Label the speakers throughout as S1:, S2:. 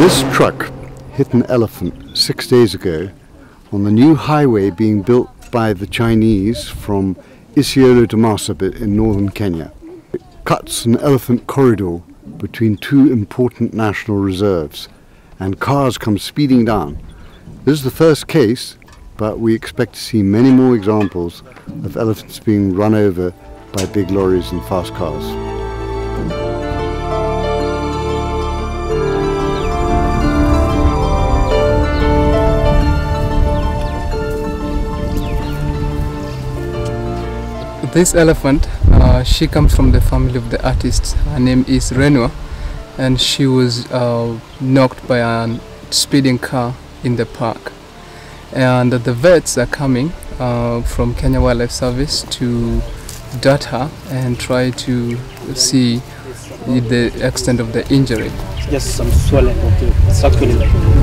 S1: This truck hit an elephant 6 days ago on the new highway being built by the Chinese from Isiolo to Marsabit in northern Kenya. It cuts an elephant corridor between two important national reserves, and cars come speeding down. This is the first case, but we expect to see many more examples of elephants being run over by big lorries and fast cars.
S2: This elephant, she comes from the family of the artists. Her name is Renua, and she was knocked by a speeding car in the park. And the vets are coming from Kenya Wildlife Service to dart her and try to see the extent of the injury.
S3: Just some swelling, it's actually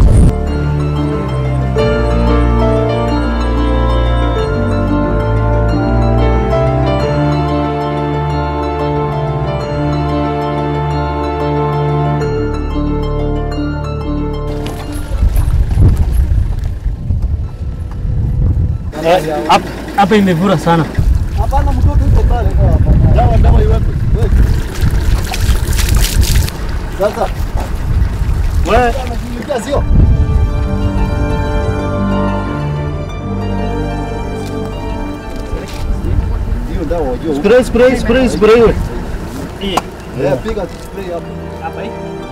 S4: hapa imevura sana.
S3: Hapana, mtoto yuko pale kwa dawa iwepo. Sasa wewe unajilikia sio? Hiyo dawa unajua. Spray. Piga spray hapo. Hapa hii.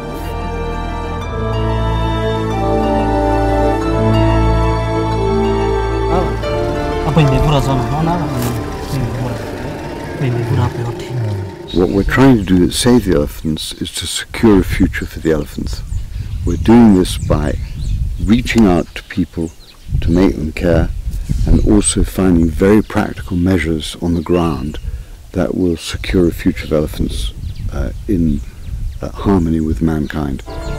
S1: What we're trying to do to save the elephants is to secure a future for the elephants. We're doing this by reaching out to people to make them care, and also finding very practical measures on the ground that will secure a future of elephants in harmony with mankind.